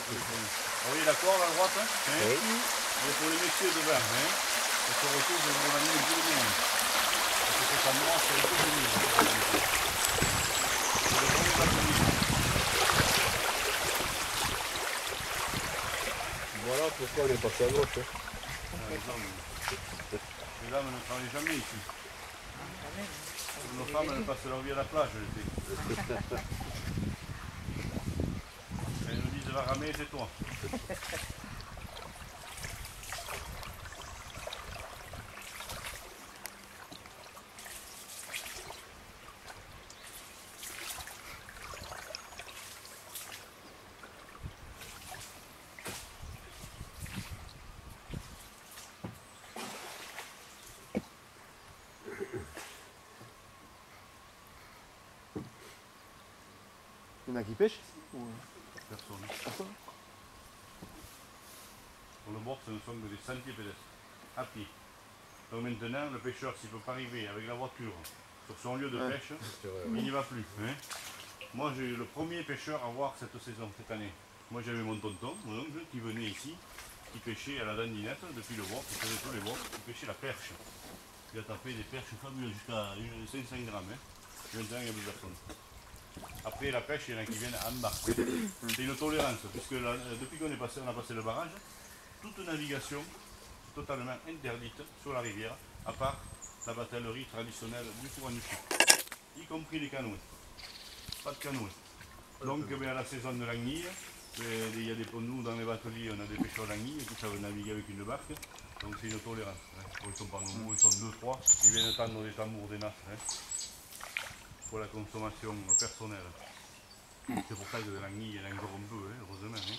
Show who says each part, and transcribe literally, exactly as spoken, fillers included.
Speaker 1: Vous voyez la corde à droite, hein, oui. Et pour les messieurs devant, hein, on se retrouve de mon ami un peu de monde. Parce que c'est pas moi, c'est un peu de monde. C'est le premier bâtiment.
Speaker 2: Voilà pourquoi on est passé à gauche. Hein.
Speaker 1: Ah, les hommes. Les dames ne travaillent jamais ici. Nos femmes, elles passent leur vie à la plage, je sais. Elles nous disent, va ramer, c'est toi.
Speaker 3: Il y en a qui pêchent ici ou...
Speaker 1: Personne.
Speaker 3: Personne.
Speaker 1: Pour le bord, ce ne sont que des sentiers pédestres, à pied. Donc maintenant, le pêcheur, s'il ne peut pas arriver avec la voiture sur son lieu de
Speaker 3: Ouais.
Speaker 1: pêche, il n'y va plus. Hein. Moi, j'ai eu le premier pêcheur à voir cette saison, cette année. Moi, j'avais mon tonton, mon oncle, qui venait ici, qui pêchait à la dandinette, depuis le bord, qui faisait tous les bords, qui pêchait la perche. Il a tapé des perches fabuleuses jusqu'à cinq cents grammes. Hein. Maintenant, il n'y a plus personne. Après la pêche, il y en a qui viennent en barque. C'est une tolérance, puisque la, depuis qu'on est passé, on a passé le barrage, toute navigation est totalement interdite sur la rivière, à part la batellerie traditionnelle du courant du Sud, y compris les canoës. Pas de canoës. Donc ben, à la saison de l'anguille, il y a des nous dans les bateliers, on a des pêcheurs d'anguille qui savent naviguer avec une barque, donc c'est une tolérance. Hein. Bon, ils sont pas nombreux, ils sont deux trois, ils viennent tendre des tambours, des nasses. Hein. Pour la consommation personnelle. C'est pour ça que de l'anguille, il y en a encore un peu, hein, heureusement. Hein.